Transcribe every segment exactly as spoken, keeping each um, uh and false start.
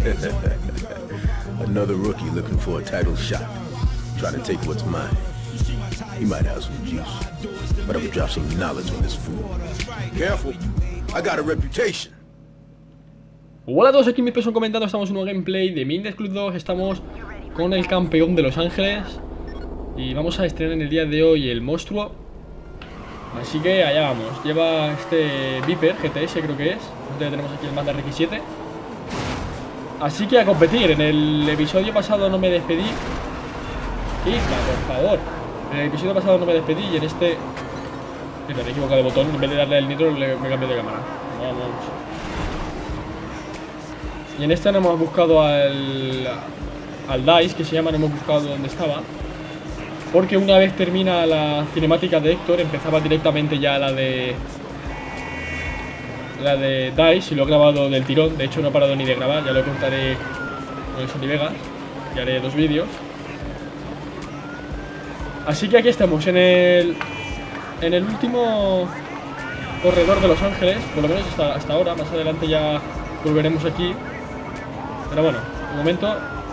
Another rookie looking for a title shot. Trying to take what's mine. He might have some juice, but I'm gonna drop some knowledge on this fool. Careful, I got a reputation. Hola a todos, aquí mi peso comentando, estamos en un nuevo gameplay de Mindex Club dos. Estamos con el campeón de Los Ángeles y vamos a estrenar en el día de hoy el monstruo. Así que allá vamos. Lleva este Viper G T S, creo que es. Entonces tenemos aquí el Mazda R X siete. Así que a competir. En el episodio pasado no me despedí. Isla, por favor. En el episodio pasado no me despedí y en este... Mira, me he equivocado de botón. En vez de darle el nitro le, me cambio de cámara. Vamos. Y en este no hemos buscado al... Al Dice, que se llama, no hemos buscado dónde estaba. Porque una vez termina la cinemática de Héctor, empezaba directamente ya la de... La de Dice, y lo he grabado del tirón. De hecho no he parado ni de grabar, ya lo contaré con el Sony Vegas. Y haré dos vídeos. Así que aquí estamos, en el... En el último corredor de Los Ángeles. Por lo menos hasta, hasta ahora, más adelante ya volveremos aquí. Pero bueno, de momento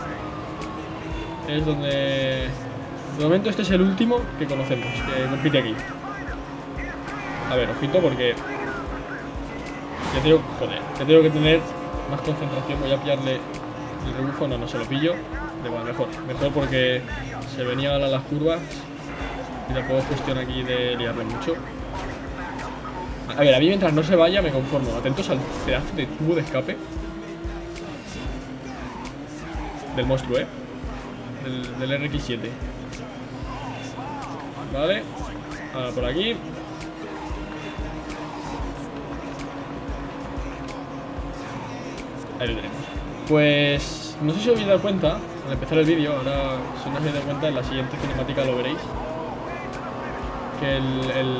es donde... De momento este es el último que conocemos, que compite aquí. A ver, ojito porque... Ya tengo, joder, ya tengo que tener más concentración. Voy a pillarle el rebufo, no, no se lo pillo. De bueno, mejor, mejor porque se venía a las curvas y tampoco es cuestión aquí de liarle mucho. A ver, a mí mientras no se vaya me conformo. Atentos al pedazo de tubo de escape del monstruo, eh Del, del R X siete. Vale, ahora por aquí. Ahí lo tenemos. Pues no sé si os habéis dado cuenta al empezar el vídeo. Ahora, si no os habéis dado cuenta, en la siguiente cinemática lo veréis, que el, el,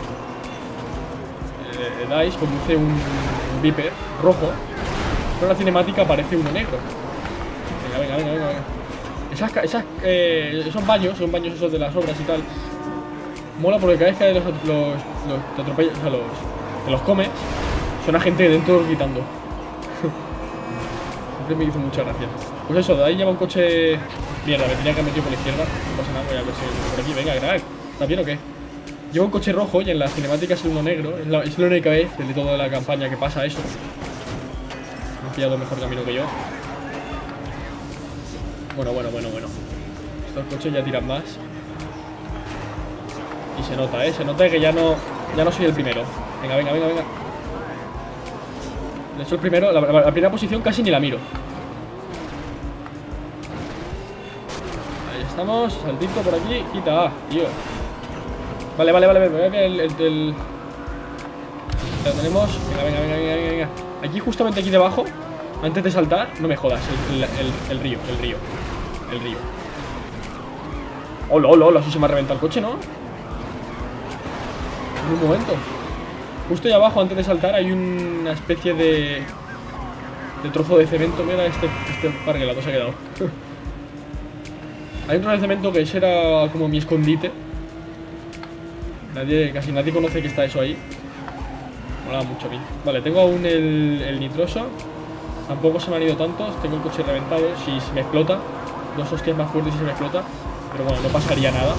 el Dice conduce un, un Viper rojo, pero en la cinemática aparece uno negro. Venga, venga, venga, venga, venga. Esas, esas, eh, esos baños, son baños esos de las obras y tal. Mola porque cada vez que los, los, los te atropellas, o sea, los, te los comes, suena gente dentro gritando. Siempre me hizo mucha gracia. Pues eso, de ahí lleva un coche... Mierda, me tenía que haber metido por la izquierda. No pasa nada, voy a ver si por aquí. Venga, crack. ¿Está bien o qué? Lleva un coche rojo y en las cinemáticas es uno negro. Es la, es la única vez de toda la campaña que pasa eso. Me he pillado mejor camino que yo. Bueno, bueno, bueno, bueno. Estos coches ya tiran más. Y se nota, ¿eh? Se nota que ya no, ya no soy el primero. Venga, venga, venga, venga. De hecho, el primero, la, la, la primera posición casi ni la miro. Ahí estamos. Saltito por aquí. Quita, ah, tío. Vale, vale, vale. Venga, el, el, el... Lo tenemos. Venga, venga, venga, venga, venga. Aquí, justamente aquí debajo, antes de saltar, no me jodas. El, el, el, el río, el río. El río. Hola, hola, hola. Así se me ha reventado el coche, ¿no? En un momento. Justo ahí abajo, antes de saltar, hay una especie de... De trozo de cemento. Mira este, este parguelato se ha quedado. Hay un trozo de cemento que ese era como mi escondite. Nadie, casi nadie conoce que está eso ahí. Mola mucho a mí. Vale, tengo aún el, el nitroso. Tampoco se me han ido tantos. Tengo el coche reventado. Si se me explota, dos hostias más fuertes y se me explota. Pero bueno, no pasaría nada.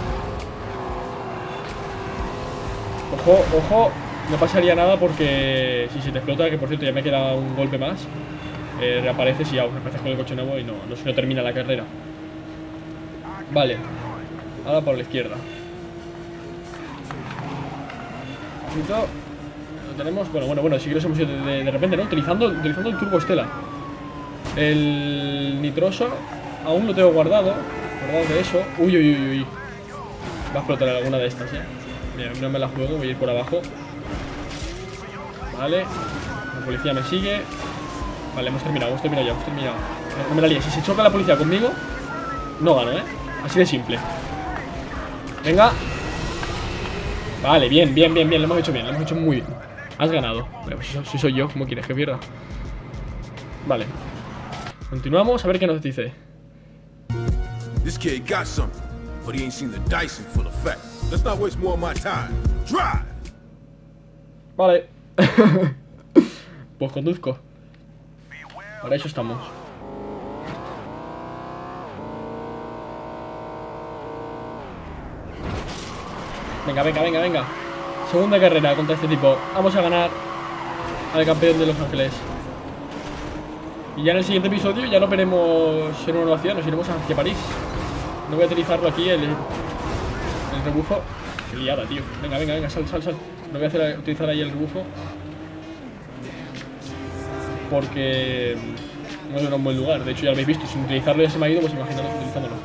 Ojo, ojo. No pasaría nada porque si se te explota, que por cierto ya me queda un golpe más, eh, reapareces y aún empiezas con el coche nuevo y no, no, no termina la carrera. Vale. Ahora por la izquierda. Lo tenemos. Bueno, bueno, bueno, sí que nos hemos ido de, de, de repente, ¿no? Utilizando, utilizando el turbo Estela. El nitroso aún lo tengo guardado. Guardado de eso. Uy, uy, uy, uy. Va a explotar alguna de estas, eh. Mira, no me la juego, voy a ir por abajo. Vale. La policía me sigue. Vale, hemos terminado, hemos terminado ya, hemos terminado. No, no me la líes. Si se choca la policía conmigo, no gano, ¿eh? Así de simple. Venga. Vale, bien, bien, bien, bien. Lo hemos hecho bien, lo hemos hecho muy bien. Has ganado. Bueno, pues si soy yo, ¿cómo quieres que pierda? Vale. Continuamos a ver qué nos dice. This kid got something, but he ain't seen the dice in full effect. Let's not waste more of my time. Drive. Vale. Pues conduzco. Para eso estamos. Venga, venga, venga, venga. Segunda carrera contra este tipo. Vamos a ganar al campeón de Los Ángeles. Y ya en el siguiente episodio ya no veremos en una nueva ciudad, nos iremos hacia París. No voy a utilizarlo aquí, el, el rebufo. Qué liada, tío. Venga, venga, venga, sal, sal, sal. No voy a hacer, utilizar ahí el rebufo, porque no era un buen lugar. De hecho ya lo habéis visto, sin utilizarlo ya se me ha ido, pues imaginaros utilizándolo.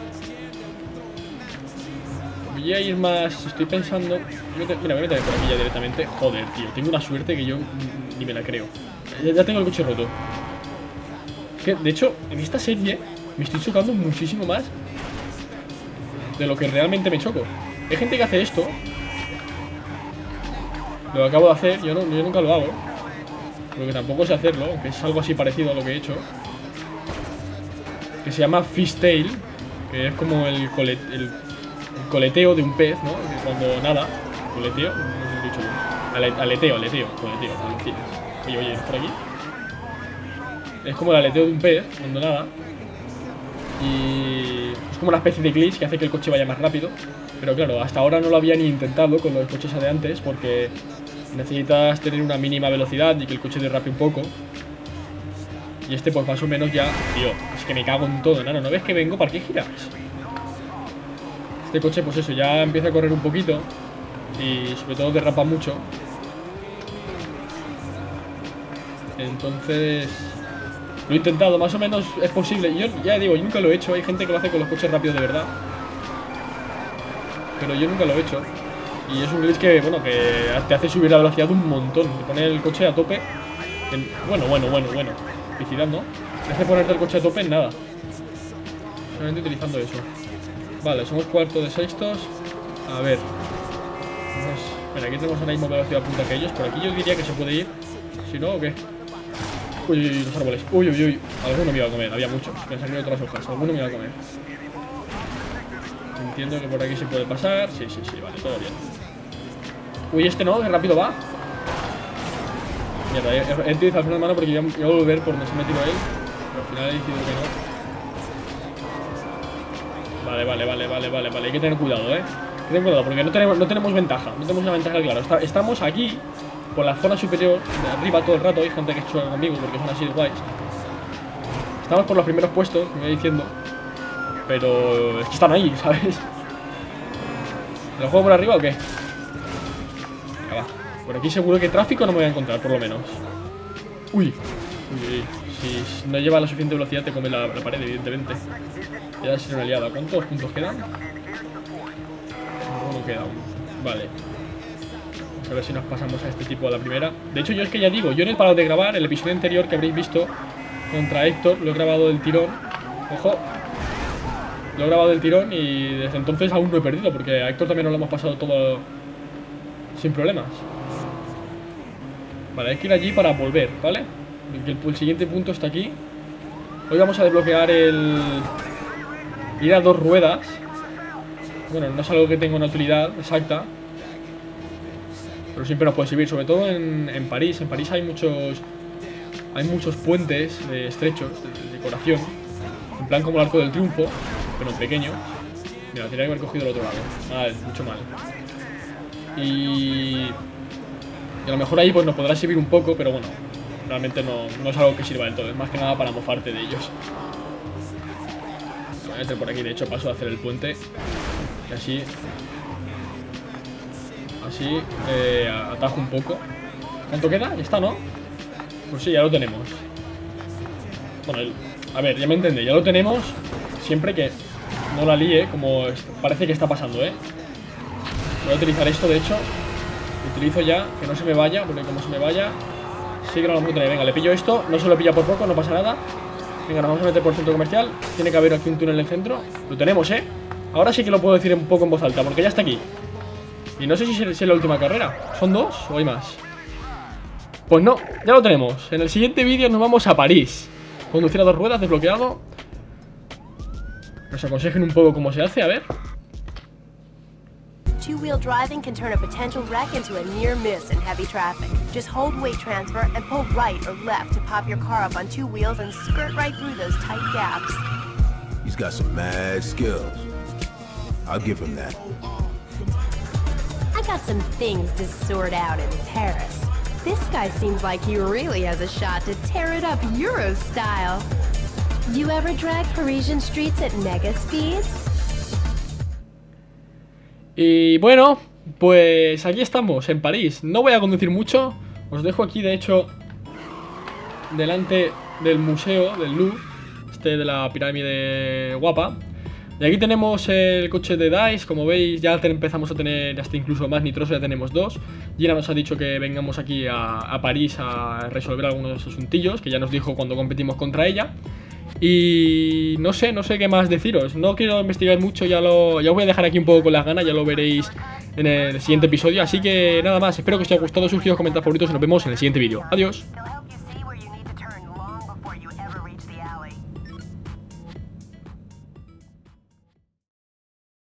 Voy a ir más, estoy pensando. Mira, voy a meter por aquí ya directamente. Joder, tío, tengo una suerte que yo ni me la creo. Ya, ya tengo el coche roto. Que, de hecho, en esta serie me estoy chocando muchísimo más de lo que realmente me choco. Hay gente que hace esto. Lo acabo de hacer, yo, no, yo nunca lo hago, porque tampoco sé hacerlo, aunque es algo así parecido a lo que he hecho, que se llama fishtail, que es como el, colet, el, el coleteo de un pez, ¿no? Que cuando nada, coleteo, no sé si lo he dicho bien, Ale, aleteo, aleteo, coleteo, aleteo. Oye, oye, ¿es por aquí? Es como el aleteo de un pez cuando nada, y es como una especie de glitch que hace que el coche vaya más rápido. Pero claro, hasta ahora no lo había ni intentado con los coches de antes, porque necesitas tener una mínima velocidad y que el coche derrape un poco. Y este pues más o menos ya... Tío, es que me cago en todo, ¿no? ¿No ves que vengo? ¿Para qué giras? Este coche pues eso, ya empieza a correr un poquito y sobre todo derrapa mucho. Entonces... Lo he intentado, más o menos es posible. Yo ya digo, yo nunca lo he hecho, hay gente que lo hace con los coches rápidos de verdad, pero yo nunca lo he hecho. Y es un glitch que, bueno, que te hace subir la velocidad un montón. Te pone el coche a tope en... Bueno, bueno, bueno, bueno Felicidad, ¿no? Te hace ponerte el coche a tope en nada, solamente utilizando eso. Vale, somos cuarto de sextos. A ver pues, mira, aquí tenemos ahora mismo velocidad punta que ellos. Por aquí yo diría que se puede ir. Si no, ¿o qué? Uy, uy, uy, los árboles. Uy, uy, uy. Alguno me iba a comer, había muchos. Me han salido otras hojas, alguno me iba a comer. Entiendo que por aquí se puede pasar. Sí, sí, sí, vale, todo bien. Uy, este no, que rápido va. Mierda, he, he utilizado el freno de mano porque iba a volver por donde se ha metido él, pero al final he decidido que no. Vale, vale, vale, vale, vale, vale. Hay que tener cuidado, eh. Hay que tener cuidado porque no tenemos, no tenemos ventaja. No tenemos una ventaja clara. Está, estamos aquí, por la zona superior, de arriba todo el rato. Hay gente que juega conmigo porque son así de guays. Estamos por los primeros puestos, me voy diciendo. Pero es que están ahí, ¿sabes? ¿Me lo juego por arriba o qué? Venga, va. Por aquí seguro que tráfico no me voy a encontrar, por lo menos. Uy. Uy, uy. Si, si no lleva la suficiente velocidad te come la, la pared, evidentemente. Ya sería una liada. ¿Cuántos puntos quedan? Uno queda uno. Vale. Vamos a ver si nos pasamos a este tipo a la primera. De hecho, yo es que ya digo, yo no he parado de grabar. El episodio anterior que habréis visto contra Héctor lo he grabado del tirón. Ojo. Lo he grabado del tirón y desde entonces aún no he perdido, porque a Héctor también nos lo hemos pasado todo sin problemas. Vale, hay que ir allí para volver, ¿vale? El, el siguiente punto está aquí. Hoy vamos a desbloquear el... ir a dos ruedas. Bueno, no es algo que tenga una utilidad exacta, pero siempre nos puede servir, sobre todo en, en París. En París hay muchos... hay muchos puentes eh, estrechos de, de decoración, en plan como el Arco del Triunfo, pero en pequeño. Mira, tendría que haber cogido el otro lado. Mal, mucho mal. Y... y a lo mejor ahí pues nos podrá servir un poco, pero bueno, realmente no, no es algo que sirva del todo. Es más que nada para mofarte de ellos. Voy a meter por aquí, de hecho paso a hacer el puente. Y así... así eh, atajo un poco. ¿Cuánto queda? Ya está, ¿no? Pues sí, ya lo tenemos. Bueno, el, a ver, ya me entendéis, ya lo tenemos. Siempre que no la líe, como parece que está pasando, ¿eh? Voy a utilizar esto, de hecho. Lo utilizo ya, que no se me vaya, porque como se me vaya, sí que no lo vamos a tener. Venga, le pillo esto, no se lo pilla por poco, no pasa nada. Venga, nos vamos a meter por el centro comercial. Tiene que haber aquí un túnel en el centro. Lo tenemos, ¿eh? Ahora sí que lo puedo decir un poco en voz alta, porque ya está aquí. Y no sé si es la última carrera. ¿Son dos o hay más? Pues no, ya lo tenemos. En el siguiente vídeo nos vamos a París. Conducir a dos ruedas, desbloqueado. Nos aconsejen un poco cómo se hace, a ver. two-wheel driving can turn a potential wreck into a near miss in heavy traffic. Just hold weight transfer and pull right or left to pop your car up on two wheels and skirt right through those tight gaps. He's got some mad skills. I'll give him that. I got some things to sort out in Paris. This guy seems like he really has a shot to tear it up Euro style. Do you ever drag Parisian streets at mega speeds? Y bueno, pues aquí estamos, en París. No voy a conducir mucho. Os dejo aquí, de hecho, delante del museo del Louvre, este de la pirámide guapa. Y aquí tenemos el coche de Dice. Como veis, ya empezamos a tener hasta incluso más nitroso, ya tenemos dos. Gina nos ha dicho que vengamos aquí a, a París a resolver algunos de esos asuntillos, que ya nos dijo cuando competimos contra ella. Y no sé, no sé qué más deciros. No quiero investigar mucho, ya lo ya os voy a dejar aquí un poco con las ganas, ya lo veréis en el siguiente episodio. Así que nada más, espero que os haya gustado, suscribiros, comentad, favoritos y nos vemos en el siguiente vídeo. Adiós.